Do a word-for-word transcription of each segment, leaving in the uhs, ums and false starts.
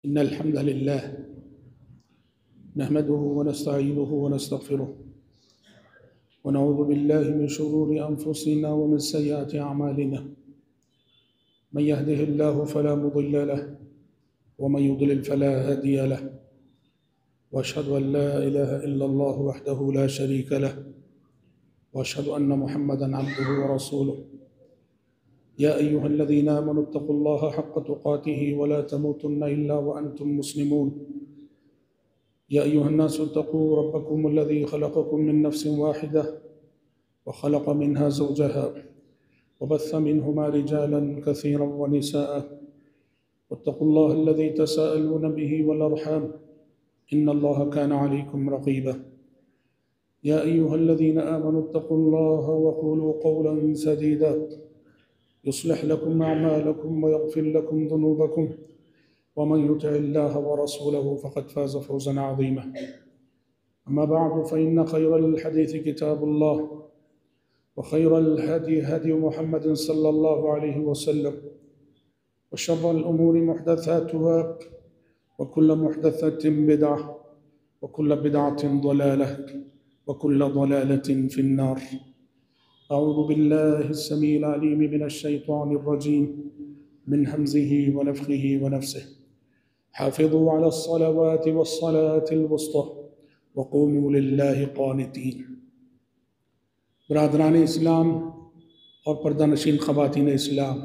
إن الحمد لله نحمده ونستعينه ونستغفره ونعوذ بالله من شرور أنفسنا ومن سيئات أعمالنا. من يهده الله فلا مضل له ومن يضلل فلا هادي له، وأشهد أن لا إله إلا الله وحده لا شريك له، وأشهد أن محمدًا عبده ورسوله. يا أيها الذين آمنوا اتقوا الله حق تقاته ولا تموتن إلا وأنتم مسلمون. يا أيها الناس اتقوا ربكم الذي خلقكم من نفس واحدة وخلق منها زوجها وبث منهما رجالا كثيرا ونساء، واتقوا الله الذي تساءلون به والأرحام إن الله كان عليكم رقيبا. يا أيها الذين آمنوا اتقوا الله وقولوا قولا سديدا يصلح لكم أعمالكم ويغفر لكم ذنوبكم، ومن يطع الله ورسوله فقد فاز فوزا عظيما. أما بعد، فإن خير الحديث كتاب الله، وخير الهدي هدي محمد صلى الله عليه وسلم، وشر الأمور محدثاتها، وكل محدثة بدعة، وكل بدعة ضلالة، وكل ضلالة في النار. أعوذ بالله السميع العليم من الشيطان الرجيم من همزه ونفخه ونفسه. حافظوا على الصلوات والصلاة الوسطى وقوموا لله قانتين. برادران اسلام اور پردہ نشین خواتین اسلام،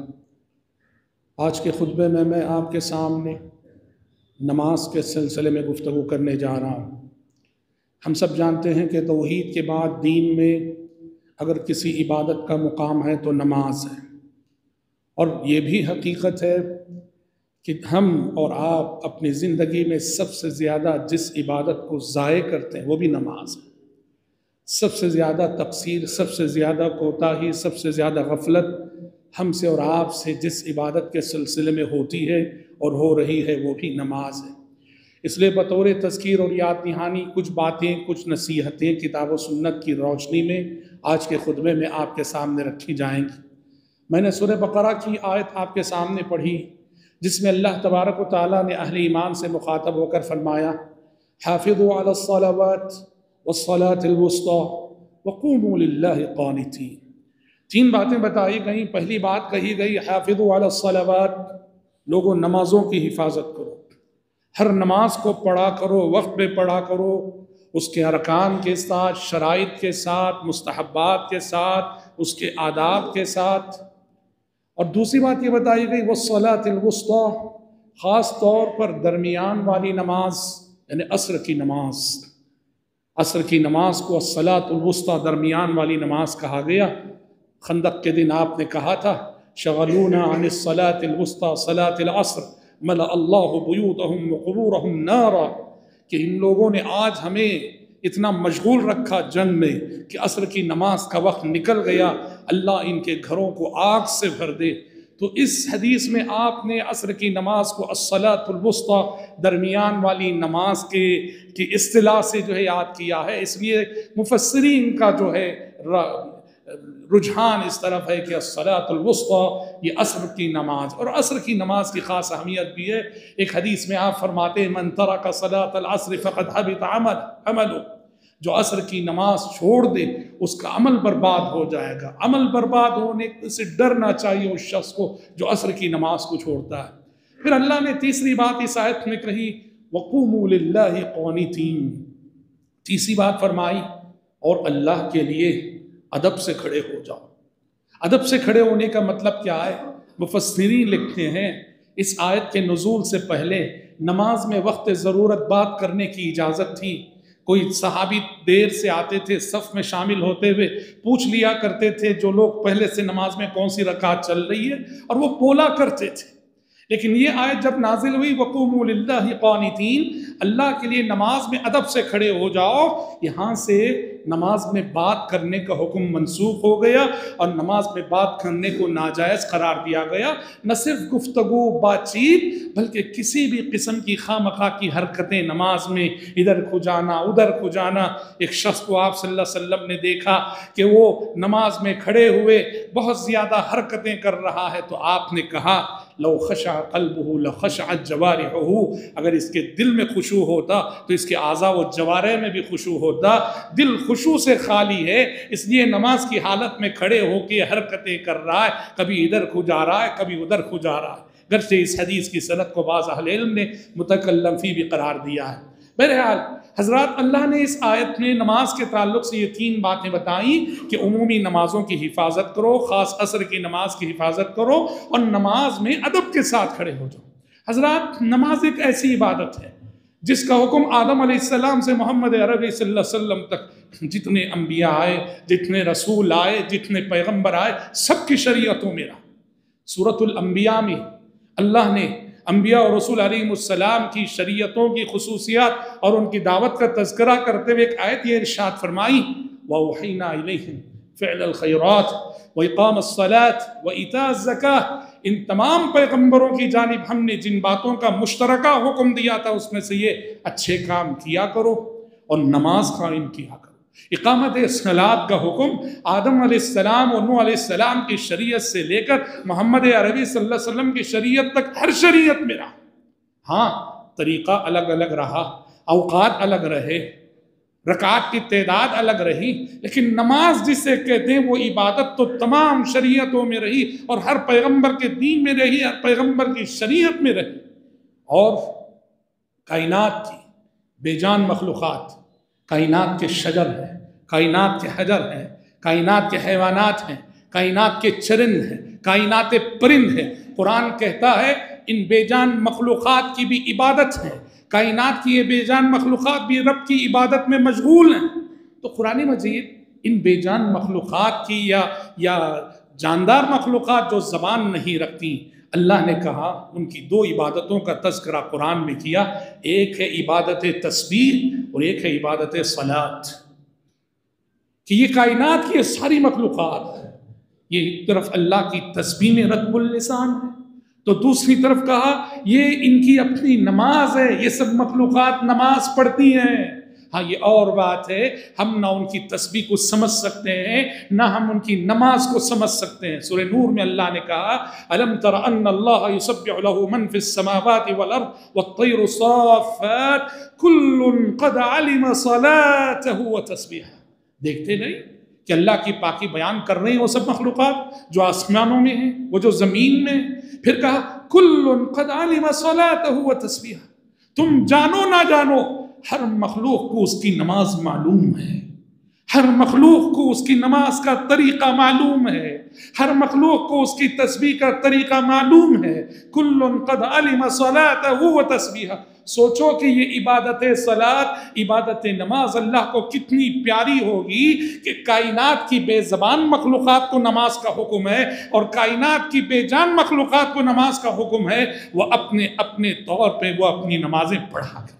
آج کے خطبے میں میں آپ کے سامنے نماز کے سلسلے میں گفتگو کرنے جا رہا ہوں۔ ہم سب جانتے ہیں کہ توحید کے بعد دین میں اگر کسی عبادت کا مقام ہے تو نماز ہے، اور یہ بھی حقیقت ہے کہ ہم اور آپ اپنی زندگی میں سب سے زیادہ جس عبادت کو ضائع کرتے ہیں وہ بھی نماز ہے۔ سب سے زیادہ تقصیر، سب سے زیادہ کوتاہی، سب سے زیادہ غفلت ہم سے اور آپ سے جس عبادت کے سلسلے میں ہوتی ہے اور ہو رہی ہے وہ بھی نماز ہے۔ اس لیے بطور تذکیر اور یاد دہانی کچھ باتیں، کچھ نصیحتیں کتاب و سنت کی روشنی میں آج کے خطبے میں آپ کے سامنے رکھی جائیں گی۔ میں نے سورہ بقرہ کی آیت آپ کے سامنے پڑھی جس میں اللہ تبارک و تعالیٰ نے اہل ایمان سے مخاطب ہو کر فرمایا، حافظوا علی الصلوات والصلاة الوسطى وقوموا للہ قانتین۔ تین باتیں بتائی گئیں۔ پہلی بات کہی گئی حافظوا علی الصلوات، لوگوں نمازوں کی حفاظت کرو، ہر نماز کو پڑھا کرو، وقت پہ پڑھا کرو، اس کے ارکان کے ساتھ، شرائط کے ساتھ، مستحبات کے ساتھ، اس کے آداب کے ساتھ۔ اور دوسری بات یہ بتائی گئی والصلاة الوسطى، خاص طور پر درمیان والی نماز یعنی عصر کی نماز۔ عصر کی نماز کو الصلاة الوسطى، درمیان والی نماز کہا گیا۔ خندق کے دن آپ نے کہا تھا شغلونا عن الصلاة الوسطى صلاة العصر ملأ اللہ بیوتہم وقبورہم نارا، کہ ان لوگوں نے آج ہمیں اتنا مشغول رکھا جنگ میں کہ عصر کی نماز کا وقت نکل گیا، اللہ ان کے گھروں کو آگ سے بھر دے۔ تو اس حدیث میں آپ نے عصر کی نماز کو الصلاة الوسطى، درمیان والی نماز کے کی اصطلاح سے جو ہے یاد کیا ہے۔ اس لیے مفسرین کا جو ہے رجحان اس طرف ہے کہ الصلاة الوسطى یہ عصر کی نماز، اور عصر کی نماز کی خاص اہمیت بھی ہے۔ ایک حدیث میں آپ فرماتے ہیں من ترک صلاة العصر فقد حبط عمل عملو، جو عصر کی نماز چھوڑ دے اس کا عمل برباد ہو جائے گا۔ عمل برباد ہونے سے ڈرنا چاہیے اس شخص کو جو عصر کی نماز کو چھوڑتا ہے۔ پھر اللہ نے تیسری بات اس آیت میں کہی وقوموا للہ قانتین، تیسری بات فرمائی اور اللہ کے لیے ادب سے کھڑے ہو جاؤ۔ ادب سے کھڑے ہونے کا مطلب کیا ہے؟ مفسرین لکھتے ہیں اس آیت کے نزول سے پہلے نماز میں وقت ضرورت بات کرنے کی اجازت تھی۔ کوئی صحابی دیر سے آتے تھے، صف میں شامل ہوتے ہوئے پوچھ لیا کرتے تھے جو لوگ پہلے سے نماز میں کون سی رکعت چل رہی ہے، اور وہ بولا کرتے تھے۔ لیکن یہ آیت جب نازل ہوئی وقوموا للہ قانتین، اللہ کے لیے نماز میں ادب سے کھڑے ہو جاؤ، یہاں سے نماز میں بات کرنے کا حکم منسوخ ہو گیا اور نماز میں بات کرنے کو ناجائز قرار دیا گیا۔ نہ صرف گفتگو بات چیت بلکہ کسی بھی قسم کی خواہ مخواہ کی حرکتیں نماز میں، ادھر کو جانا ادھر کو جانا۔ ایک شخص کو آپ صلی اللہ علیہ وسلم نے دیکھا کہ وہ نماز میں کھڑے ہوئے بہت زیادہ حرکتیں کر رہا ہے، تو آپ نے کہا لو خشع قلبہ لخشعت جوارحہ، اگر اس کے دل میں خشوع ہوتا تو اس کے اعضاء و جوارح میں بھی خشوع ہوتا۔ دل خشوع سے خالی ہے، اس لیے نماز کی حالت میں کھڑے ہو کے حرکتیں کر رہا ہے، کبھی ادھر کھو جا رہا ہے کبھی ادھر کھو جا رہا ہے، گرچہ اس حدیث کی سند کو بعض اہل علم نے متکلم فی بھی قرار دیا ہے۔ بہرحال حضرات، اللہ نے اس آیت میں نماز کے تعلق سے یہ تین باتیں بتائیں کہ عمومی نمازوں کی حفاظت کرو، خاص عصر کی نماز کی حفاظت کرو، اور نماز میں ادب کے ساتھ کھڑے ہو جاؤ۔ حضرات، نماز ایک ایسی عبادت ہے جس کا حکم آدم علیہ السلام سے محمد عربی صلی اللہ علیہ وسلم تک جتنے انبیاء آئے، جتنے رسول آئے، جتنے پیغمبر آئے، سب کی شریعتوں میں رہا۔ سورۃ الانبیاء میں اللہ نے انبیاء اور رسول علیہ السلام کی شریعتوں کی خصوصیات اور ان کی دعوت کا تذکرہ کرتے ہوئے ایک آیت یہ ارشاد فرمائی، وَأَوْحَيْنَا إِلَيْهِمْ فِعْلَ الْخَيْرَاتِ وَإِقَامَ الصَّلَاةِ وَإِيتَاءَ الزَّكَاةِ۔ ان تمام پیغمبروں کی جانب ہم نے جن باتوں کا مشترکہ حکم دیا تھا اس میں سے یہ اچھے کام کیا کرو اور نماز قائم کیا کرو۔ اقامت الصلاۃ کا حکم آدم علیہ السلام اور نوح علیہ السلام کی شریعت سے لے کر محمد عربی صلی اللہ علیہ وسلم کی شریعت تک ہر شریعت میں رہا۔ ہاں، طریقہ الگ الگ رہا، اوقات الگ رہے، رکعات کی تعداد الگ رہی، لیکن نماز جسے کہتے ہیں وہ عبادت تو تمام شریعتوں میں رہی اور ہر پیغمبر کے دین میں رہی، ہر پیغمبر کی شریعت میں رہی۔ اور کائنات کی بے جان مخلوقات، کائنات کے شجر ہیں، کائنات کے حجر ہیں، کائنات کے حیوانات ہیں، کائنات کے چرند ہیں، کائنات پرند ہیں، قرآن کہتا ہے ان بے جان مخلوقات کی بھی عبادت ہے، کائنات کی یہ بے جان مخلوقات بھی رب کی عبادت میں مشغول ہیں۔ تو قرآن مجید ان بے جان مخلوقات کی یا یا جاندار مخلوقات جو زبان نہیں رکھتی، اللہ نے کہا ان کی دو عبادتوں کا تذکرہ قرآن میں کیا، ایک ہے عبادت تسبیح اور ایک ہے عبادت صلاۃ، کہ یہ کائنات کی یہ ساری مخلوقات یہ ایک طرف اللہ کی تسبیح میں رطب اللسان ہے، تو دوسری طرف کہا یہ ان کی اپنی نماز ہے، یہ سب مخلوقات نماز پڑھتی ہیں۔ ہاں، یہ اور بات ہے، ہم نہ ان کی تسبیح کو سمجھ سکتے ہیں نہ ہم ان کی نماز کو سمجھ سکتے ہیں۔ سورہ نور میں اللہ نے کہا أَلَمْ تَرَ أَنَّ اللَّهَ يُسَبِّحُ لَهُ مَنْ فِي السَّمَاوَاتِ وَالْأَرْضِ وَالطَّيْرُ صَافَّاتٍ كُلٌّ قَدْ عَلِمَ صَلَاتَهُ وَتَسْبِيحَهُ۔ دیکھتے نہیں کہ اللہ کی پاکی بیان کر رہے ہیں وہ سب مخلوقات جو آسمانوں میں ہیں، وہ جو زمین میں ہیں۔ پھر کہا كُلٌّ قَدْ عَلِمَ صَلَاتَهُ وَتَسْبِيحَهُ۔ تم جانو نہ جانو، ہر مخلوق کو اس کی نماز معلوم ہے، ہر مخلوق کو اس کی نماز کا طریقہ معلوم ہے، ہر مخلوق کو اس کی تسبیح کا طریقہ معلوم ہے۔ کل قد علم صلاتہ و تسبیحہ۔ سوچو کہ یہ عبادت صلاۃ، عبادت نماز اللہ کو کتنی پیاری ہوگی کہ کائنات کی بے زبان مخلوقات کو نماز کا حکم ہے اور کائنات کی بے جان مخلوقات کو نماز کا حکم ہے، وہ اپنے اپنے طور پہ وہ اپنی نمازیں پڑھا کرتے ہیں۔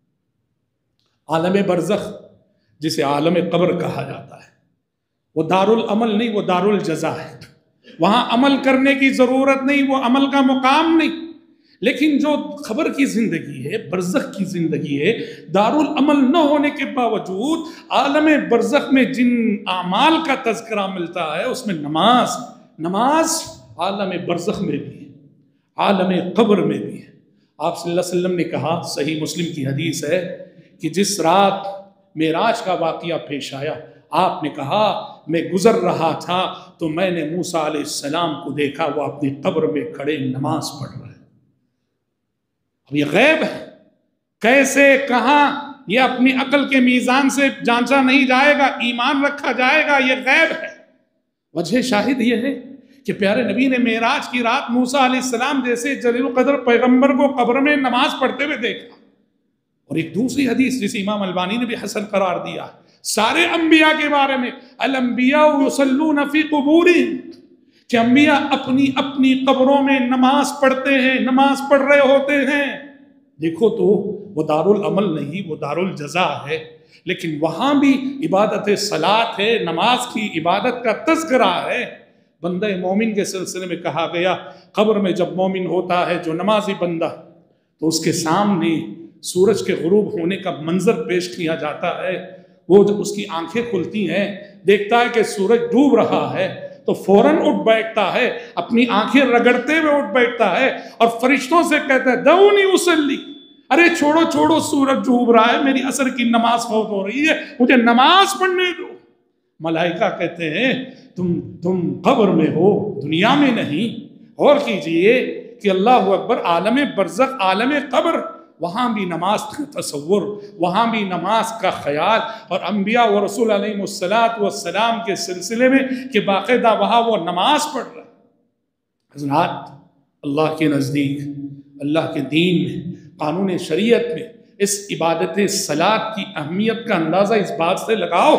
عالم برزخ جسے عالم قبر کہا جاتا ہے، وہ دار العمل نہیں، وہ دار الجزا ہے۔ وہاں عمل کرنے کی ضرورت نہیں، وہ عمل کا مقام نہیں، لیکن جو خبر کی زندگی ہے، برزخ کی زندگی ہے، دار العمل نہ ہونے کے باوجود عالم برزخ میں جن اعمال کا تذکرہ ملتا ہے اس میں نماز نماز عالم برزخ میں بھی ہے، عالم قبر میں بھی ہے۔ آپ صلی اللہ علیہ وسلم نے کہا، صحیح مسلم کی حدیث ہے، کہ جس رات معراج کا واقعہ پیش آیا، آپ نے کہا میں گزر رہا تھا تو میں نے موسیٰ علیہ السلام کو دیکھا، وہ اپنی قبر میں کھڑے نماز پڑھ رہے ہیں۔ اب یہ غیب ہے، کیسے کہاں یہ اپنی عقل کے میزان سے جانچا نہیں جائے گا، ایمان رکھا جائے گا، یہ غیب ہے۔ وجہ شاہد یہ ہے کہ پیارے نبی نے معراج کی رات موسیٰ علیہ السلام جیسے جلیل القدر پیغمبر کو قبر میں نماز پڑھتے ہوئے دیکھا۔ اور ایک دوسری حدیث جسے امام البانی نے بھی حسن قرار دیا سارے انبیاء کے بارے میں، الانبیاء یصلون فی قبورہم، کہ انبیاء اپنی اپنی قبروں میں نماز پڑھتے ہیں، نماز پڑھ رہے ہوتے ہیں۔ دیکھو تو وہ دار العمل نہیں، وہ دار الجزا ہے، لیکن وہاں بھی عبادت صلاۃ ہے، نماز کی عبادت کا تذکرہ ہے۔ بندہ مومن کے سلسلے میں کہا گیا، قبر میں جب مومن ہوتا ہے جو نمازی بندہ، تو اس کے سامنے سورج کے غروب ہونے کا منظر پیش کیا جاتا ہے۔ وہ جب اس کی آنکھیں کھلتی ہیں، دیکھتا ہے کہ سورج ڈوب رہا ہے، تو فوراً اٹھ بیٹھتا ہے، اپنی آنکھیں رگڑتے ہوئے اٹھ بیٹھتا ہے اور فرشتوں سے کہتا ہے دعونی اصلی، ارے چھوڑو چھوڑو سورج ڈوب رہا ہے، میری عصر کی نماز فوت ہو رہی ہے، مجھے نماز پڑھنے دو۔ ملائکہ کہتے ہیں تم تم قبر میں ہو، دنیا میں نہیں۔ غور کیجئے کہ اللہ اکبر، عالم برزخ، عالم قبر، وہاں بھی نماز کا تصور، وہاں بھی نماز کا خیال، اور انبیاء و رسول علیہ الصلاۃ والسلام کے سلسلے میں کہ باقاعدہ وہاں وہ نماز پڑھ رہا۔ حضرات، اللہ کے نزدیک، اللہ کے دین میں، قانون شریعت میں اس عبادت صلاۃ کی اہمیت کا اندازہ اس بات سے لگاؤ،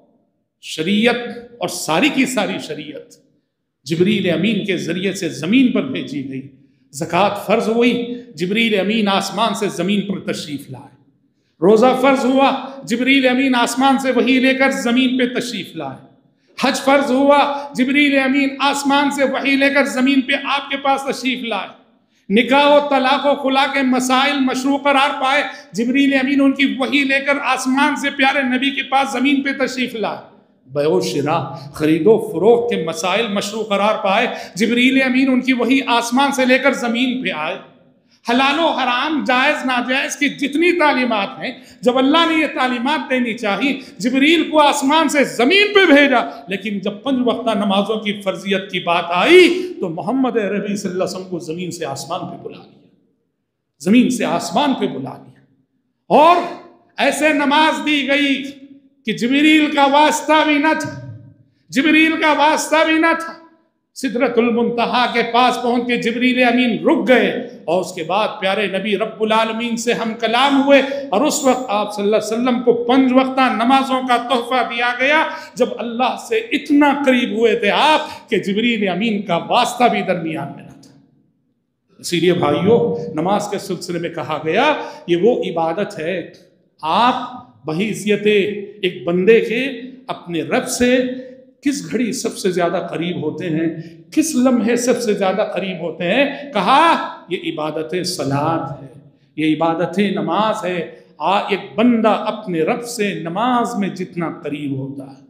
شریعت اور ساری کی ساری شریعت جبریل امین کے ذریعے سے زمین پر بھیجی گئی۔ زکوٰۃ فرض ہوئی، جبریل امین آسمان سے زمین پر تشریف لائے۔ روزہ فرض ہوا، جبریل امین آسمان سے وحی لے کر زمین پہ تشریف لائے۔ حج فرض ہوا، جبریل امین آسمان سے وحی لے کر زمین پہ آپ کے پاس تشریف لائے۔ نکاح و طلاق و خلا کے مسائل مشروع قرار پائے، جبریل امین ان کی وحی لے کر آسمان سے پیارے نبی کے پاس زمین پہ تشریف لائے۔ بیع و شراء، خرید و فروخت کے مسائل مشروع قرار پائے، جبریل امین ان کی وحی آسمان سے لے کر زمین پہ آئے۔ حلال و حرام، جائز ناجائز کی جتنی تعلیمات ہیں، جب اللہ نے یہ تعلیمات دینی چاہی، جبریل کو آسمان سے زمین پہ بھیجا، لیکن جب پنج وقتہ نمازوں کی فرضیت کی بات آئی تو محمد عربی صلی اللہ علیہ وسلم کو زمین سے آسمان پہ بلا لیا، زمین سے آسمان پہ بلا لیا، اور ایسے نماز دی گئی کہ جبریل کا واسطہ بھی نہ تھا، جبریل کا واسطہ بھی نہ تھا۔ سدرۃ المنتہا کے پاس پہنچ کے جبریل امین رک گئے، اور اس کے بعد پیارے نبی رب العالمین سے ہم کلام ہوئے، اور اس وقت آپ صلی اللہ علیہ وسلم کو پنج وقتہ نمازوں کا تحفہ دیا گیا، جب اللہ سے اتنا قریب ہوئے تھے آپ کہ جبریل امین کا واسطہ بھی درمیان میں نہ تھا۔ اسی لیے بھائیوں، نماز کے سلسلے میں کہا گیا یہ وہ عبادت ہے، آپ بحیثیت ایک بندے کے اپنے رب سے کس گھڑی سب سے زیادہ قریب ہوتے ہیں، کس لمحے سب سے زیادہ قریب ہوتے ہیں؟ کہا یہ عبادت صلاۃ ہے، یہ عبادت نماز ہے۔ آ ایک بندہ اپنے رب سے نماز میں جتنا قریب ہوتا ہے،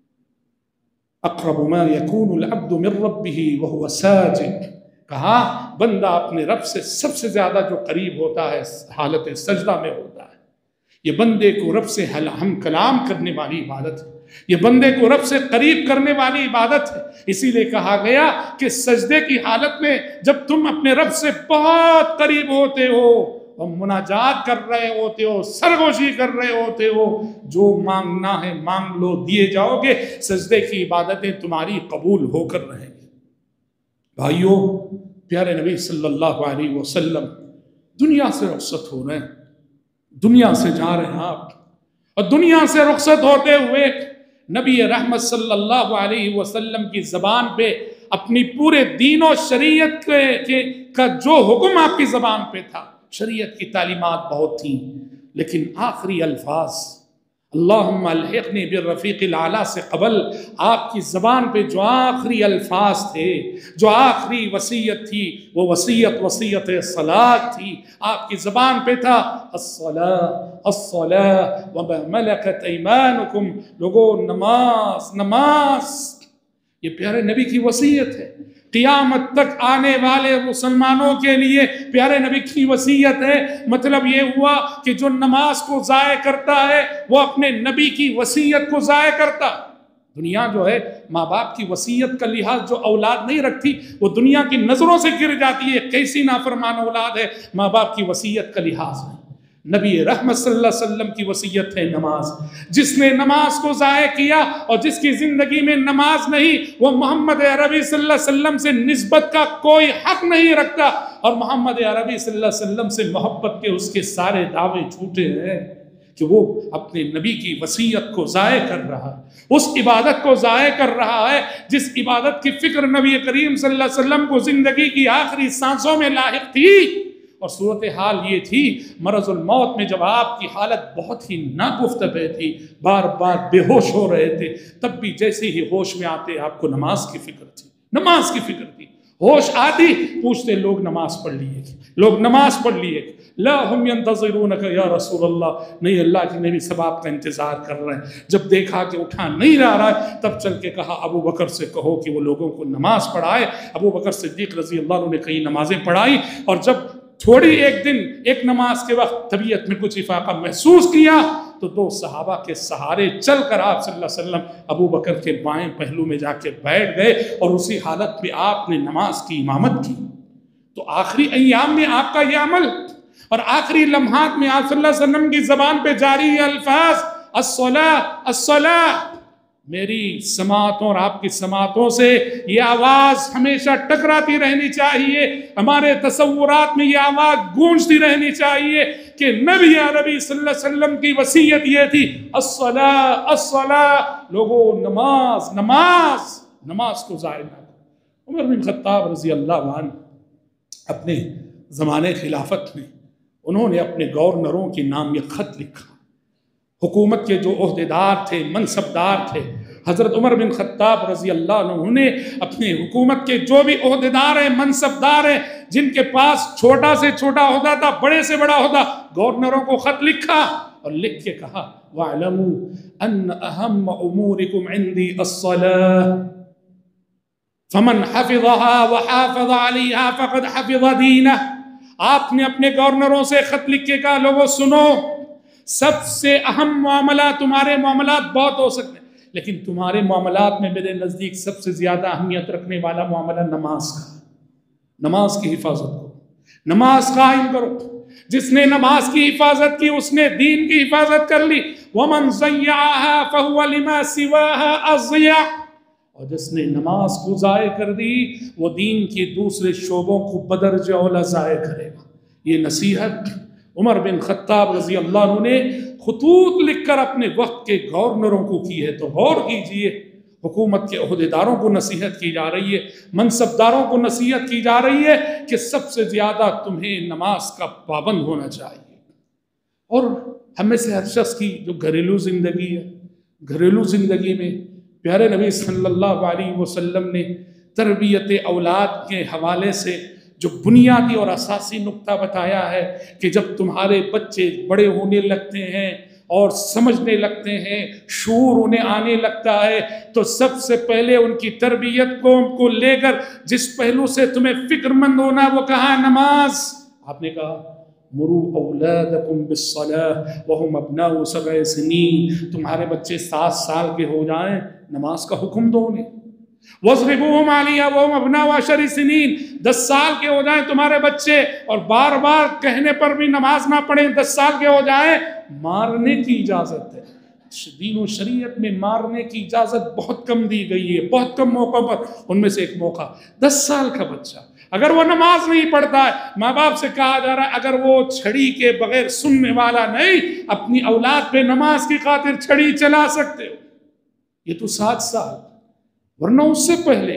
اقرب ما یکون العبد من ربہ وہو ساجد، کہا بندہ اپنے رب سے سب سے زیادہ جو قریب ہوتا ہے حالت سجدہ میں ہوتا ہے۔ یہ بندے کو رب سے ہم کلام کرنے والی عبادت ہے، یہ بندے کو رب سے قریب کرنے والی عبادت ہے۔ اسی لیے کہا گیا کہ سجدے کی حالت میں جب تم اپنے رب سے بہت قریب ہوتے ہو اور مناجات کر رہے ہوتے ہو، سرگوشی کر رہے ہوتے ہو، جو مانگنا ہے مانگ لو، دیے جاؤ گے، سجدے کی عبادتیں تمہاری قبول ہو کر رہیں گی۔ بھائیو، پیارے نبی صلی اللہ علیہ وسلم دنیا سے رخصت ہو رہے ہیں، دنیا سے جا رہے ہیں آپ، اور دنیا سے رخصت ہوتے ہوئے نبی رحمت صلی اللہ علیہ وسلم کی زبان پہ اپنی پورے دین و شریعت کے کا جو حکم آپ کی زبان پہ تھا، شریعت کی تعلیمات بہت تھیں، لیکن آخری الفاظ اللہم الحقنی بالرفیق الاعلیٰ سے قبل آپ کی زبان پہ جو آخری الفاظ تھے، جو آخری وصیت تھی، وہ وصیت وصیت صلاۃ تھی۔ آپ کی زبان پہ تھا الصلاۃ الصلاۃ وما ملکت ایمانکم، لوگو نماز نماز، یہ پیارے نبی کی وصیت ہے، قیامت تک آنے والے مسلمانوں کے لیے پیارے نبی کی وصیت ہے۔ مطلب یہ ہوا کہ جو نماز کو ضائع کرتا ہے وہ اپنے نبی کی وصیت کو ضائع کرتا۔ دنیا جو ہے ماں باپ کی وصیت کا لحاظ جو اولاد نہیں رکھتی، وہ دنیا کی نظروں سے گر جاتی ہے، کیسی نافرمان اولاد ہے، ماں باپ کی وصیت کا لحاظ ہے۔ نبی رحمت صلی اللہ علیہ وسلم کی وصیت ہے نماز۔ جس نے نماز کو ضائع کیا اور جس کی زندگی میں نماز نہیں، وہ محمد عربی صلی اللہ علیہ وسلم سے نسبت کا کوئی حق نہیں رکھتا، اور محمد عربی صلی اللہ علیہ وسلم سے محبت کے اس کے سارے دعوے جھوٹے ہیں کہ وہ اپنے نبی کی وصیت کو ضائع کر رہا ہے، اس عبادت کو ضائع کر رہا ہے جس عبادت کی فکر نبی کریم صلی اللہ علیہ وسلم کو زندگی کی آخری سانسوں میں لاحق تھی۔ اور صورتحال یہ تھی، مرض الموت میں جب آپ کی حالت بہت ہی ناگفتگو تھی، بار بار بے ہوش ہو رہے تھے، تب بھی جیسے ہی ہوش میں آتے آپ کو نماز کی فکر تھی، نماز کی فکر تھی، ہوش آتی پوچھتے لوگ نماز پڑھ لیے لوگ نماز پڑھ لیے لا ہم ینتظرونک یا رسول اللہ، نہیں اللہ کے نبی سب آپ کا انتظار کر رہے ہیں۔ جب دیکھا کہ اٹھا نہیں رہا ہے تب چل کے کہا ابو بکر سے کہو کہ وہ لوگوں کو نماز پڑھائے۔ ابو بکر صدیق رضی اللہ عنہ نے کئی نمازیں پڑھائی، اور جب تھوڑی ایک دن ایک نماز کے وقت طبیعت میں کچھ افاقہ محسوس کیا تو دو صحابہ کے سہارے چل کر آپ صلی اللہ علیہ وسلم ابو بکر کے بائیں پہلو میں جا کے بیٹھ گئے، اور اسی حالت میں آپ نے نماز کی امامت کی۔ تو آخری ایام میں آپ کا یہ عمل اور آخری لمحات میں آپ صلی اللہ علیہ وسلم کی زبان پہ جاری یہ الفاظ الصلاۃ الصلاۃ، میری سماعتوں اور آپ کی سماعتوں سے یہ آواز ہمیشہ ٹکراتی رہنی چاہیے، ہمارے تصورات میں یہ آواز گونجتی رہنی چاہیے کہ نبی عربی صلی اللہ علیہ وسلم کی وصیت یہ تھی الصلاۃ الصلاۃ، لوگوں نماز نماز نماز کو ضائع نہ کرو۔ عمر بن خطاب رضی اللہ عنہ اپنے زمانے خلافت میں انہوں نے اپنے گورنروں کے نام یہ خط لکھا۔ حکومت کے جو عہدیدار تھے، منصبدار تھے، حضرت عمر بن خطاب رضی اللہ عنہ نے اپنے حکومت کے جو بھی عہدیدار ہیں، منصبدار ہیں، جن کے پاس چھوٹا سے چھوٹا عہدہ تھا، بڑے سے بڑا عہدہ، گورنروں کو خط لکھا اور لکھ کے کہا وَاعْلَمُوا أَنَّ أَهَمَّ أُمُورِكُمْ عِنْدِي الصَّلَاةِ فمن حفظها وحافظ علیہا فقد حفظ دینہ۔ آپ نے اپنے گورنروں سے خط لکھ کے کہا لوگوں سنو، سب سے اہم معاملات، تمہارے معاملات بہت ہو سکتے ہیں لیکن تمہارے معاملات میں میرے نزدیک سب سے زیادہ اہمیت رکھنے والا معاملہ نماز کا۔ نماز کی حفاظت کرو، نماز قائم کرو۔ جس نے نماز کی حفاظت کی اس نے دین کی حفاظت کر لی۔ وَمَنْ ضَيَّعَهَا فَهُوَ لِمَا سِوَاهَا أَضْيَعُ، اور جس نے نماز کو ضائع کر دی وہ دین کے دوسرے شعبوں کو بدرجہ اولا ضائع کرے گا۔ یہ نصیحت عمر بن خطاب رضی اللہ عنہ نے خطوط لکھ کر اپنے وقت کے گورنروں کو کی ہے۔ تو غور کیجئے، حکومت کے عہدیداروں کو نصیحت کی جا رہی ہے، منصبداروں کو نصیحت کی جا رہی ہے کہ سب سے زیادہ تمہیں نماز کا پابند ہونا چاہیے۔ اور ہم میں سے ہر شخص کی جو گھریلو زندگی ہے، گھریلو زندگی میں پیارے نبی صلی اللہ علیہ وسلم نے تربیت اولاد کے حوالے سے جو بنیادی اور اساسی نقطہ بتایا ہے کہ جب تمہارے بچے بڑے ہونے لگتے ہیں اور سمجھنے لگتے ہیں، شعور انہیں آنے لگتا ہے، تو سب سے پہلے ان کی تربیت کو ان کو لے کر جس پہلو سے تمہیں فکر مند ہونا وہ کہا نماز۔ آپ نے کہا مروا اولادکم بالصلاۃ وہم ابناء سبع سنین، تمہارے بچے سات سال کے ہو جائیں نماز کا حکم دو انہیں۔ وَاضْرِبُوهُمْ عَلَيْهَا وَهُمْ أَبْنَاءُ عَشْرِ سِنِينَ، دس سال کے ہو جائیں تمہارے بچے اور بار بار کہنے پر بھی نماز نہ پڑھیں، دس سال کے ہو جائیں، مارنے کی اجازت ہے۔ دین و شریعت میں مارنے کی اجازت بہت کم دی گئی ہے، بہت کم موقع پر، ان میں سے ایک موقع دس سال کا بچہ اگر وہ نماز نہیں پڑھتا ہے، ماں باپ سے کہا جا رہا ہے اگر وہ چھڑی کے بغیر سننے والا نہیں، اپنی اولاد پہ نماز کی خاطر چھڑی چلا سکتے ہو۔ یہ تو سات سال، ورنہ اس سے پہلے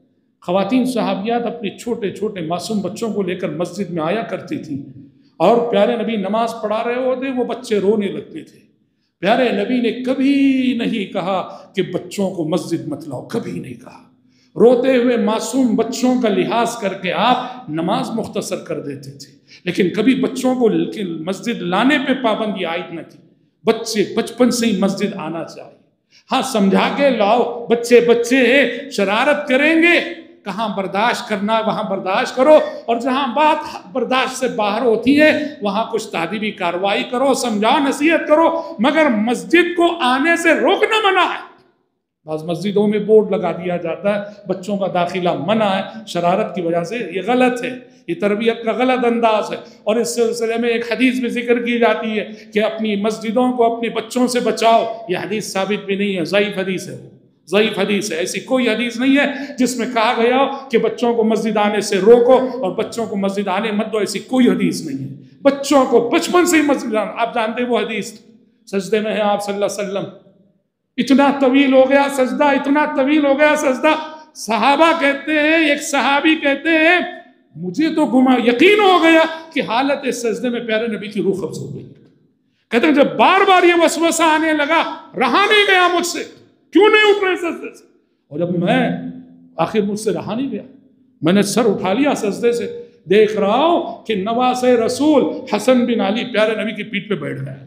خواتین صحابیات اپنے چھوٹے چھوٹے معصوم بچوں کو لے کر مسجد میں آیا کرتی تھیں، اور پیارے نبی نماز پڑھا رہے ہوتے وہ بچے رونے لگتے تھے۔ پیارے نبی نے کبھی نہیں کہا کہ بچوں کو مسجد مت لاؤ، کبھی نہیں کہا۔ روتے ہوئے معصوم بچوں کا لحاظ کر کے آپ نماز مختصر کر دیتے تھے، لیکن کبھی بچوں کو مسجد لانے پہ پابندی عائد نہ کی۔ بچے بچپن سے ہی مسجد آنا چاہیے، ہاں سمجھا کے لاؤ، بچے بچے ہیں شرارت کریں گے، کہاں برداشت کرنا وہاں برداشت کرو، اور جہاں بات برداشت سے باہر ہوتی ہے وہاں کچھ تادیبی کارروائی کرو، سمجھاؤ نصیحت کرو، مگر مسجد کو آنے سے روکنا منع ہے۔ بعض مسجدوں میں بورڈ لگا دیا جاتا ہے بچوں کا داخلہ منع ہے شرارت کی وجہ سے، یہ غلط ہے، یہ تربیت کا غلط انداز ہے۔ اور اس سلسلے میں ایک حدیث بھی ذکر کی جاتی ہے کہ اپنی مسجدوں کو اپنے بچوں سے بچاؤ، یہ حدیث ثابت بھی نہیں ہے، ضعیف حدیث ہے، ضعیف حدیث ہے، ایسی کوئی حدیث نہیں ہے جس میں کہا گیا ہو کہ بچوں کو مسجد آنے سے روکو اور بچوں کو مسجد آنے مت دو، ایسی کوئی حدیث نہیں ہے۔ بچوں کو بچپن سے ہی مسجد آنا، آپ جانتے ہیں وہ حدیث سجدے میں ہے آپ صلی اللہ علیہ وسلم، اتنا طویل ہو گیا سجدہ، اتنا طویل ہو گیا سجدہ، صحابہ کہتے ہیں، ایک صحابی کہتے ہیں مجھے تو گما یقین ہو گیا کہ حالت اس سجدے میں پیارے نبی کی روح قبض ہو گئی۔ کہتے ہیں جب بار بار یہ وسوسہ آنے لگا، رہا نہیں گیا مجھ سے، کیوں نہیں اٹھ رہے سجدے سے، اور جب میں آخر مجھ سے رہا نہیں گیا، میں نے سر اٹھا لیا سجدے سے، دیکھ رہا ہوں کہ نواسے رسول حسن بن علی پیارے نبی کی پیٹھ پہ بیٹھ گئے۔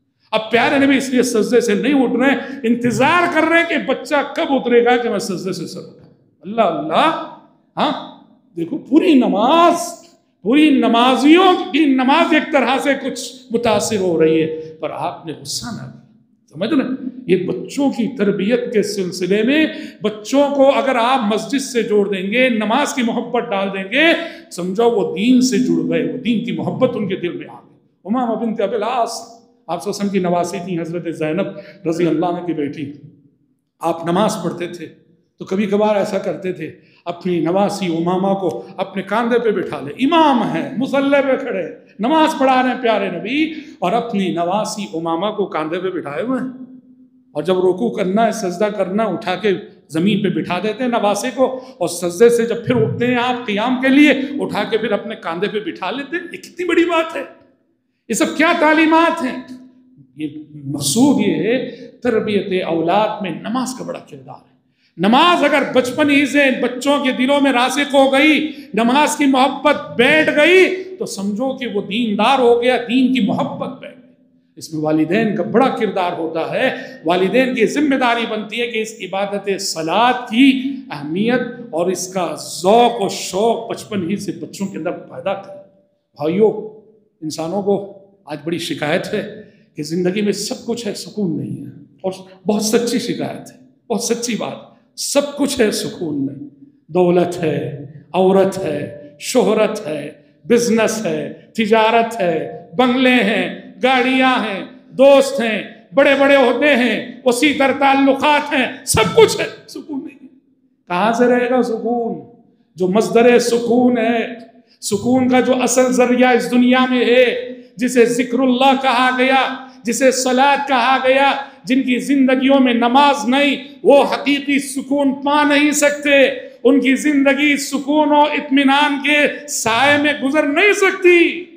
اب پیارے نبی اس لیے سجدے سے نہیں اٹھ رہے، انتظار کر رہے ہیں کہ بچہ کب اترے گا کہ میں سجدے سے سر اٹھا۔ اللہ اللہ، ہاں دیکھو پوری نماز، پوری نمازیوں کی نماز ایک طرح سے کچھ متاثر ہو رہی ہے، پر آپ نے غصہ نہ کیا، سمجھ رہے؟ یہ بچوں کی تربیت کے سلسلے میں بچوں کو اگر آپ مسجد سے جوڑ دیں گے، نماز کی محبت ڈال دیں گے، سمجھو وہ دین سے جڑ گئے، وہ دین کی محبت ان کے دل میں آ گئی۔ امامہ بنت ابی العاص آپ صلی اللہ علیہ وسلم کی نواسی تھیں، حضرت زینب رضی اللہ عنہ کی بیٹی۔ آپ نماز پڑھتے تھے تو کبھی کبھار ایسا کرتے تھے، اپنی نواسی امامہ کو اپنے کاندھے پہ بٹھا لے، امام ہیں مصلی پہ کھڑے نماز پڑھا رہے ہیں پیارے نبی، اور اپنی نواسی امامہ کو کاندھے پہ بٹھائے ہوئے ہیں، اور جب رکوع کرنا ہے سجدہ کرنا اٹھا کے زمین پہ بٹھا دیتے ہیں نواسے کو، اور سجدے سے جب پھر اٹھتے ہیں آپ قیام کے لیے اٹھا کے پھر اپنے کاندھے پہ بٹھا لیتے ہیں۔ یہ کتنی بڑی بات ہے، یہ سب کیا تعلیمات ہیں؟ یہ مقصود یہ ہے تربیت اولاد میں نماز کا بڑا کردار ہے۔ نماز اگر بچپن ہی سے بچوں کے دلوں میں راسخ ہو گئی، نماز کی محبت بیٹھ گئی، تو سمجھو کہ وہ دیندار ہو گیا، دین کی محبت بیٹھ گئی۔ اس میں والدین کا بڑا کردار ہوتا ہے، والدین کی ذمہ داری بنتی ہے کہ اس عبادت صلاۃ کی اہمیت اور اس کا ذوق و شوق بچپن ہی سے بچوں کے اندر پیدا کریں۔ بھائیو، انسانوں کو آج بڑی شکایت ہے کہ زندگی میں سب کچھ ہے، سکون نہیں ہے، اور بہت سچی شکایت ہے، بہت سچی بات، سب کچھ ہے سکون نہیں، دولت ہے، عورت ہے، شہرت ہے، بزنس ہے، تجارت ہے، بنگلے ہیں، گاڑیاں ہیں، دوست ہیں، بڑے بڑے عہدے ہیں، وسیع تر تعلقات ہیں، سب کچھ ہے، سکون نہیں ہے۔ کہاں سے رہے گا سکون؟ جو مصدر سکون ہے، سکون کا جو اصل ذریعہ اس دنیا میں ہے، جسے ذکر اللہ کہا گیا، جسے صلاۃ کہا گیا، جن کی زندگیوں میں نماز نہیں، وہ حقیقی سکون پا نہیں سکتے، ان کی زندگی سکون و اطمینان کے سائے میں گزر نہیں سکتی۔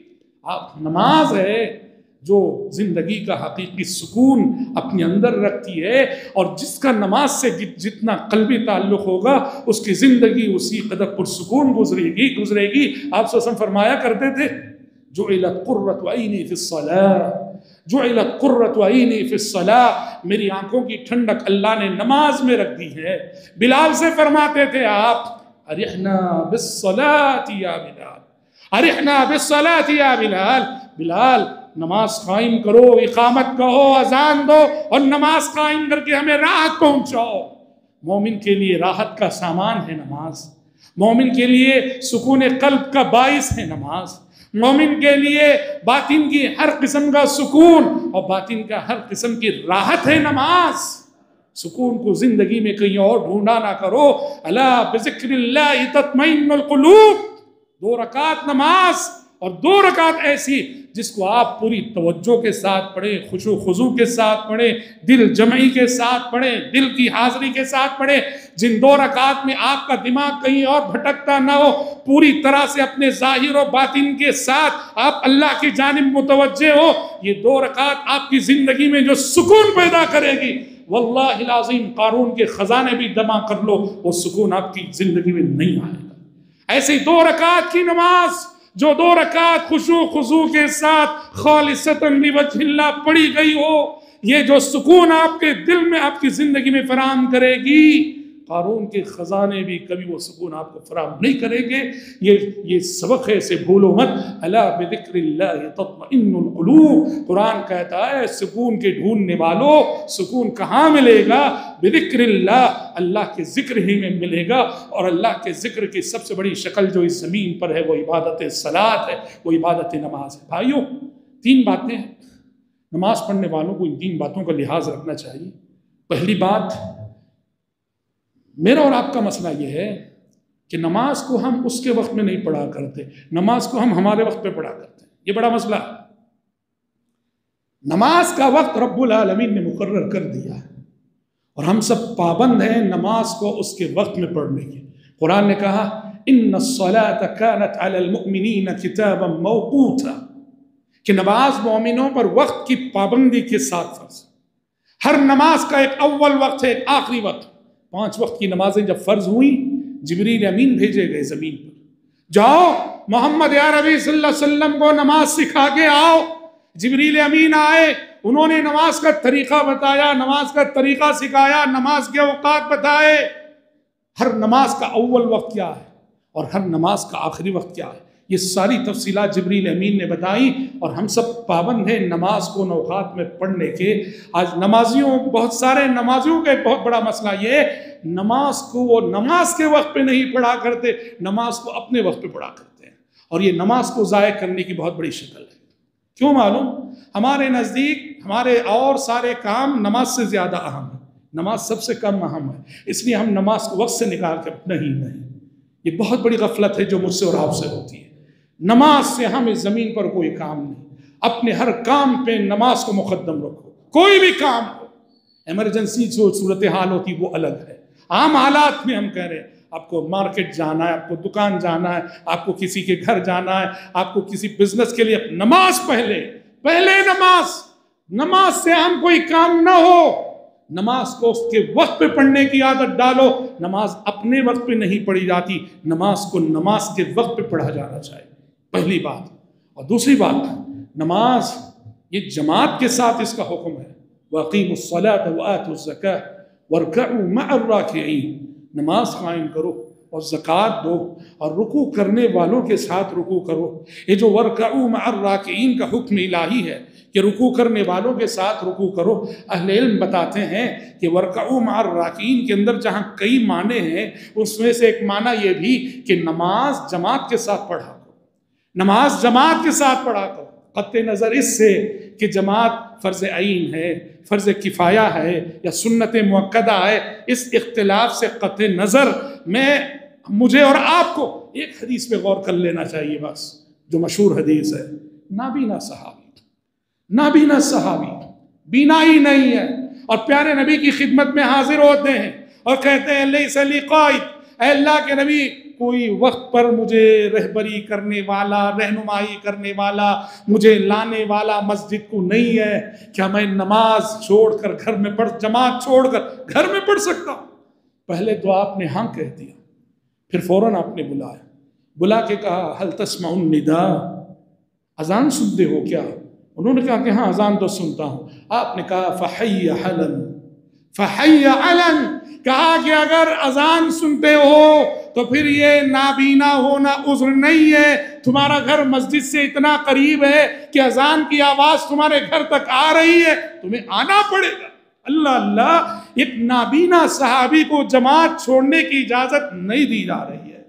آپ نماز ہے جو زندگی کا حقیقی سکون اپنے اندر رکھتی ہے، اور جس کا نماز سے جتنا قلبی تعلق ہوگا اس کی زندگی اسی قدر پرسکون گزرے گی گزرے گی آپ صلی اللہ علیہ وسلم فرمایا کرتے تھے، جعلت قرۃ عینی فی الصلاۃ، جعلت قرۃ عینی فی الصلاۃ، میری آنکھوں کی ٹھنڈک اللہ نے نماز میں رکھ دی ہے۔ بلال سے فرماتے تھے آپ، ارحنا بالصلاۃ یا بلال، ارحنا بالصلاۃ یا بلال، بلال نماز قائم کرو، اقامت کہو، اذان دو، اور نماز قائم کر کے ہمیں راحت پہنچاؤ۔ مومن کے لیے راحت کا سامان ہے نماز، مومن کے لیے سکون قلب کا باعث ہے نماز، مومن کے لیے باطن کی ہر قسم کا سکون اور باطن کا ہر قسم کی راحت ہے نماز۔ سکون کو زندگی میں کہیں اور ڈھونڈا نہ کرو، الا بذکر اللہ تطمئن القلوب۔ دو رکعت نماز، اور دو رکعت ایسی جس کو آپ پوری توجہ کے ساتھ پڑھیں، خشوع خضوع کے ساتھ پڑھیں، دل جمعی کے ساتھ پڑھیں، دل کی حاضری کے ساتھ پڑھیں، جن دو رکعت میں آپ کا دماغ کہیں اور بھٹکتا نہ ہو، پوری طرح سے اپنے ظاہر و باطن کے ساتھ آپ اللہ کی جانب متوجہ ہو۔ یہ دو رکعت آپ کی زندگی میں جو سکون پیدا کرے گی، واللہ العظیم قارون کے خزانے بھی جمع کر لو، وہ سکون آپ کی زندگی میں نہیں آئے گا۔ ایسے دو رکعت کی نماز، جو دو رکعت خشوع خضوع کے ساتھ خالصتاً لوجہ اللہ پڑھی گئی ہو، یہ جو سکون آپ کے دل میں آپ کی زندگی میں فراہم کرے گی، قارون کے خزانے بھی کبھی وہ سکون آپ کو فراہم نہیں کریں گے۔ یہ یہ سبق ہے، اسے بھولو مت۔ الا بذکر اللہ تطمئن القلوب، قرآن کہتا ہے سکون کے ڈھونڈنے والو، سکون کہاں ملے گا؟ بذکر اللہ، اللہ کے ذکر ہی میں ملے گا، اور اللہ کے ذکر کی سب سے بڑی شکل جو اس زمین پر ہے وہ عبادت صلاۃ ہے، وہ عبادت نماز ہے۔ بھائیو، تین باتیں ہیں، نماز پڑھنے والوں کو ان تین باتوں کا لحاظ رکھنا چاہیے۔ پہلی بات، میرا اور آپ کا مسئلہ یہ ہے کہ نماز کو ہم اس کے وقت میں نہیں پڑھا کرتے، نماز کو ہم ہمارے وقت پہ پڑھا کرتے ہیں، یہ بڑا مسئلہ ہے۔ نماز کا وقت رب العالمین نے مقرر کر دیا ہے، اور ہم سب پابند ہیں نماز کو اس کے وقت میں پڑھنے کے۔ قرآن نے کہا ان الصلاۃ کانت علی المؤمنین کتابا موقوتا، کہ نماز مومنوں پر وقت کی پابندی کے ساتھ فرض۔ ہر نماز کا ایک اول وقت ہے، ایک آخری وقت۔ پانچ وقت کی نمازیں جب فرض ہوئیں، جبریل امین بھیجے گئے زمین پر، جاؤ محمد عربی صلی اللہ علیہ وسلم کو نماز سکھا کے آؤ۔ جبریل امین آئے، انہوں نے نماز کا طریقہ بتایا، نماز کا طریقہ سکھایا، نماز کے اوقات بتائے، ہر نماز کا اول وقت کیا ہے اور ہر نماز کا آخری وقت کیا ہے، یہ ساری تفصیلات جبریل امین نے بتائی، اور ہم سب پابند ہیں نماز کو ان اوقات میں پڑھنے کے۔ آج نمازیوں، بہت سارے نمازیوں کا ایک بہت بڑا مسئلہ یہ ہے، نماز کو وہ نماز کے وقت پہ نہیں پڑھا کرتے، نماز کو اپنے وقت پہ پڑھا کرتے ہیں، اور یہ نماز کو ضائع کرنے کی بہت بڑی شکل ہے۔ کیوں معلوم؟ ہمارے نزدیک ہمارے اور سارے کام نماز سے زیادہ اہم ہے، نماز سب سے کم اہم ہے، اس لیے ہم نماز کو وقت سے نکال کر نہیں نہیں یہ بہت بڑی غفلت ہے جو مجھ سے اور آپ سے ہوتی ہے۔ نماز سے ہم اس زمین پر کوئی کام نہیں، اپنے ہر کام پہ نماز کو مقدم رکھو، کوئی بھی کام ہو۔ ایمرجنسی جو صورتحال ہوتی وہ الگ ہے، عام حالات میں ہم کہہ رہے ہیں آپ کو مارکیٹ جانا ہے، آپ کو دکان جانا ہے، آپ کو کسی کے گھر جانا ہے، آپ کو کسی بزنس کے لیے، نماز پہلے پہلے نماز نماز سے ہم کوئی کام نہ ہو، نماز کو اس کے وقت پہ پڑھنے کی عادت ڈالو۔ نماز اپنے وقت پہ نہیں پڑھی جاتی، نماز کو نماز کے وقت پہ پڑھا جانا چاہیے، پہلی بات۔ اور دوسری بات، نماز یہ جماعت کے ساتھ اس کا حکم ہے، وَأَقِيمُوا الصَّلَاةَ وَآتُوا الزَّكَاةَ وَارْكَعُوا مَعَ الرَّاكِعِينَ، نماز قائم کرو اور زکوٰۃ دو اور رکوع کرنے والوں کے ساتھ رکوع کرو۔ یہ جو وَارْكَعُوا مَعَ الرَّاكِعِينَ کا حکم الہی ہے کہ رکوع کرنے والوں کے ساتھ رکوع کرو، اہل علم بتاتے ہیں کہ وَارْكَعُوا مَعَ الرَّاكِعِينَ کے اندر جہاں کئی معنی ہیں، اس میں سے ایک معنی یہ بھی کہ نماز جماعت کے ساتھ پڑھا کرو، نماز جماعت کے ساتھ پڑھا کرو، قطع نظر اس سے کہ جماعت فرض عین ہے، فرض کفایہ ہے یا سنت مؤکدہ ہے، اس اختلاف سے قطع نظر میں مجھے اور آپ کو ایک حدیث پہ غور کر لینا چاہیے، بس جو مشہور حدیث ہے، نابینا صحابی نابینا صحابی بینا ہی نہیں ہے اور پیارے نبی کی خدمت میں حاضر ہوتے ہیں اور کہتے ہیں لیس لی قائد، اے اللہ کے نبی کوئی وقت پر مجھے رہبری کرنے والا، رہنمائی کرنے والا، مجھے لانے والا مسجد کو نہیں ہے، کیا میں نماز چھوڑ کر گھر میں پڑھ جماعت چھوڑ کر گھر میں پڑھ سکتا ہوں؟ پہلے تو آپ نے ہاں کہہ دیا، پھر فوراً آپ نے بلایا، بلا کے کہا هل تسمع النداء، اذان سنتے ہو کیا؟ انہوں نے کہا کہ ہاں اذان تو سنتا ہوں۔ آپ نے کہا فحی علی فحی علی، کہا کہ اگر اذان سنتے ہو تو پھر یہ نابینا ہونا عذر نہیں ہے، تمہارا گھر مسجد سے اتنا قریب ہے کہ اذان کی آواز تمہارے گھر تک آ رہی ہے، تمہیں آنا پڑے گا۔ اللہ اللہ، ایک نابینا صحابی کو جماعت چھوڑنے کی اجازت نہیں دی جا رہی ہے۔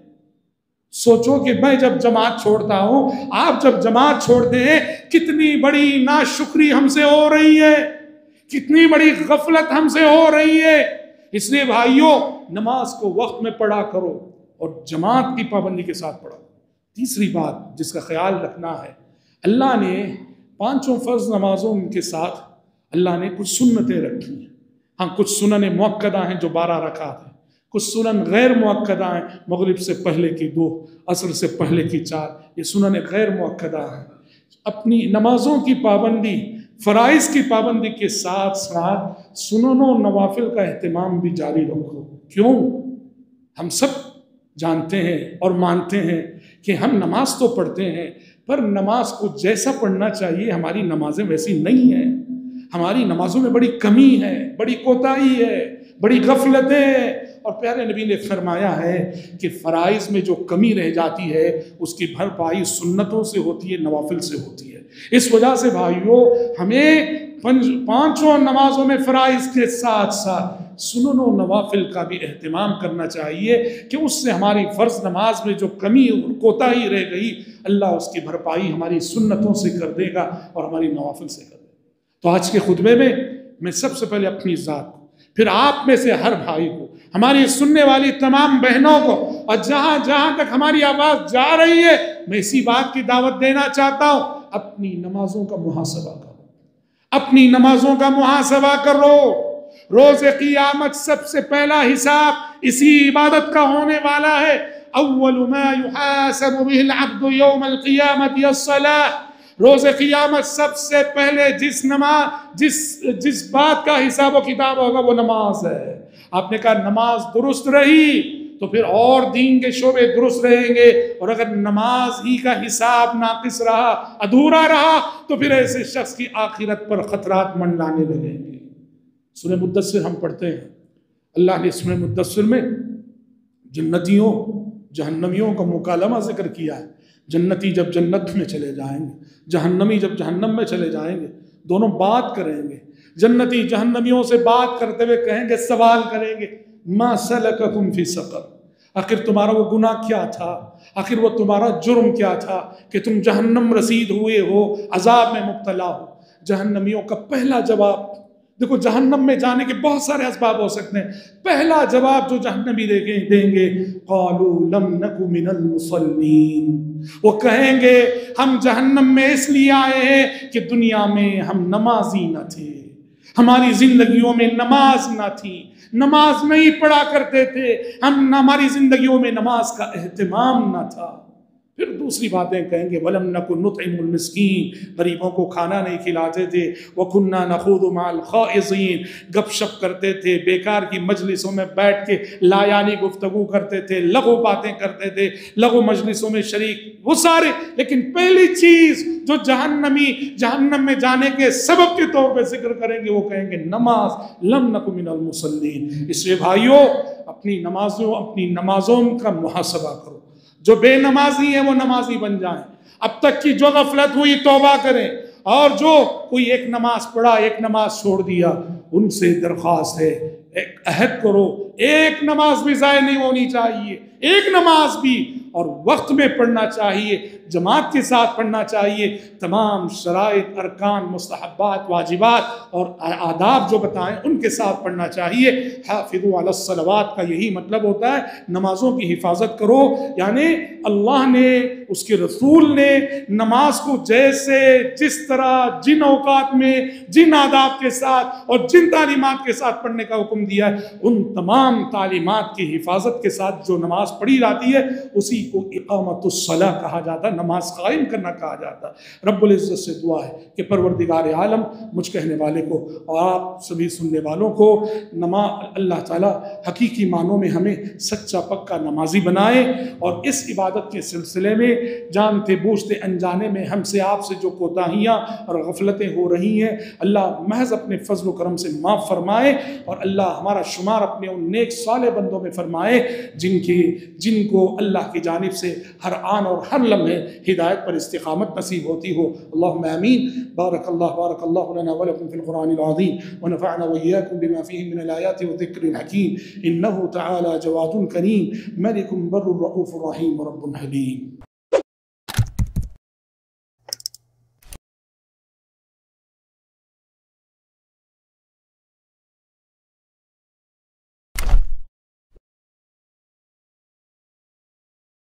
سوچو کہ میں جب جماعت چھوڑتا ہوں، آپ جب جماعت چھوڑتے ہیں، کتنی بڑی ناشکری ہم سے ہو رہی ہے، کتنی بڑی غفلت ہم سے ہو رہی ہے۔ اس لیے بھائیوں، نماز کو وقت میں پڑھا کرو اور جماعت کی پابندی کے ساتھ پڑھو۔ تیسری بات جس کا خیال رکھنا ہے، اللہ نے پانچوں فرض نمازوں کے ساتھ اللہ نے کچھ سنتیں رکھی ہیں۔ ہاں کچھ سنن مؤکدہ ہیں جو بارہ رکعت ہیں، کچھ سنن غیر مؤکدہ ہیں، مغرب سے پہلے کی دو، عصر سے پہلے کی چار، یہ سنن غیر مؤکدہ ہیں۔ اپنی نمازوں کی پابندی، فرائض کی پابندی کے ساتھ ساتھ سنن و نوافل کا اہتمام بھی جاری رکھو۔ کیوں؟ ہم سب جانتے ہیں اور مانتے ہیں کہ ہم نماز تو پڑھتے ہیں، پر نماز کو جیسا پڑھنا چاہیے ہماری نمازیں ویسی نہیں ہیں، ہماری نمازوں میں بڑی کمی ہے، بڑی کوتاہی ہے، بڑی غفلتیں ہیں، اور پیارے نبی نے فرمایا ہے کہ فرائض میں جو کمی رہ جاتی ہے اس کی بھرپائی سنتوں سے ہوتی ہے، نوافل سے ہوتی ہے۔ اس وجہ سے بھائیوں، ہمیں پانچوں نمازوں میں فرائض کے ساتھ ساتھ سنن و نوافل کا بھی اہتمام کرنا چاہیے کہ اس سے ہماری فرض نماز میں جو کمی اور کوتاہی رہ گئی، اللہ اس کی بھرپائی ہماری سنتوں سے کر دے گا اور ہماری نوافل سے کر دے گا۔ تو آج کے خطبے میں میں سب سے پہلے اپنی ذات کو، پھر آپ میں سے ہر بھائی کو، ہماری سننے والی تمام بہنوں کو، اور جہاں جہاں تک ہماری آواز جا رہی ہے، میں اسی بات کی دعوت دینا چاہتا ہوں، اپنی نمازوں کا محاسبہ کرو، اپنی نمازوں کا محاسبہ کرو۔ روز قیامت سب سے پہلا حساب اسی عبادت کا ہونے والا ہے۔ اول ما يحاسب به العبد يوم القیامت الصلاۃ، روز قیامت سب سے پہلے جس نماز جس جس بات کا حساب و کتاب ہوگا وہ نماز ہے۔ آپ نے کہا نماز درست رہی تو پھر اور دین کے شعبے درست رہیں گے، اور اگر نماز ہی کا حساب ناقص رہا، ادھورا رہا، تو پھر ایسے شخص کی آخرت پر خطرات منڈلانے لگیں گے۔ سورہ مدثر ہم پڑھتے ہیں، اللہ نے سورہ مدثر میں جنتیوں جہنمیوں کا مکالمہ ذکر کیا ہے۔ جنتی جب جنت میں چلے جائیں گے، جہنمی جب جہنم میں چلے جائیں گے، دونوں بات کریں گے۔ جنتی جہنمیوں سے بات کرتے ہوئے کہیں گے، سوال کریں گے، ما سلککم فی سقر، آخر تمہارا وہ گناہ کیا تھا، آخر وہ تمہارا جرم کیا تھا کہ تم جہنم رسید ہوئے ہو، عذاب میں مبتلا ہو۔ جہنمیوں کا پہلا جواب، دیکھو جہنم میں جانے کے بہت سارے اسباب ہو سکتے ہیں، پہلا جواب جو جہنمی دیں گے، قالوا لم نک من المصلین، وہ کہیں گے ہم جہنم میں اس لیے آئے ہیں کہ دنیا میں ہم نمازی نہ تھے، ہماری زندگیوں میں نماز نہ تھی، نماز نہیں پڑھا کرتے تھے ہم، ہماری زندگیوں میں نماز کا اہتمام نہ تھا۔ پھر دوسری باتیں کہیں گے، وَلَمْ نَكُنْ نُطْعِمُ الْمِسْكِينَ، غریبوں کو کھانا نہیں کھلاتے تھے، وَكُنَّا نَخُوضُ مَعَ الْخَائِضِينَ، گپ شپ کرتے تھے، بیکار کی مجلسوں میں بیٹھ کے لا یعنی گفتگو کرتے تھے، لغو باتیں کرتے تھے، لغو مجلسوں میں شریک، وہ سارے۔ لیکن پہلی چیز جو جہنمی جہنم میں جانے کے سبب کے طور پہ ذکر کریں گے، وہ کہیں گے نماز، لم نک من المصلین۔ اس لیے بھائیوں، اپنی نمازوں اپنی نمازوں کا محاسبہ کرو، جو بے نمازی ہیں وہ نمازی بن جائیں، اب تک کی جو غفلت ہوئی توبہ کریں، اور جو کوئی ایک نماز پڑھا ایک نماز چھوڑ دیا، ان سے درخواست ہے ایک عہد کرو، ایک نماز بھی ضائع نہیں ہونی چاہیے، ایک نماز بھی، اور وقت میں پڑھنا چاہیے، جماعت کے ساتھ پڑھنا چاہیے، تمام شرائط، ارکان، مستحبات، واجبات اور آداب جو بتائیں ان کے ساتھ پڑھنا چاہیے۔ حافظوا علی الصلوات کا یہی مطلب ہوتا ہے، نمازوں کی حفاظت کرو، یعنی اللہ نے، اس کے رسول نے نماز کو جیسے جس طرح جن اوقات میں جن آداب کے ساتھ اور جن تعلیمات کے ساتھ پڑھنے کا حکم دیا ہے، ان تمام تعلیمات کی حفاظت کے ساتھ جو نماز پڑھی جاتی ہے اسی کو اقامت الصلاح کہا جاتا ہے، نماز قائم کرنا کہا جاتا ہے۔ رب العزت سے دعا ہے کہ پروردگار عالم مجھ کہنے والے کو اور آپ سبھی سننے والوں کو نماز اللہ تعالیٰ حقیقی معنوں میں ہمیں سچا پکا نمازی بنائے، اور اس عبادت کے سلسلے میں جانتے بوجھتے انجانے میں ہم سے آپ سے جو کوتاہیاں اور غفلتیں ہو رہی ہیں، اللہ محض اپنے فضل و کرم سے معاف فرمائے، اور اللہ ہمارا شمار اپنے ان نیک صالح بندوں میں فرمائے جن کی جن کو اللہ کی جانب سے ہر آن اور ہر لمحے ہدایت پر استقامت نصیب ہوتی ہو۔ اللہم آمین۔ بارک اللہ بارک اللہ لنا ولکم فی القرآن العظیم، ونفعنا وإياكم بما فيه من الآيات وذكر الحكيم، إنه تعالى جواد كريم، ملك بر رؤوف رحيم رب حليم۔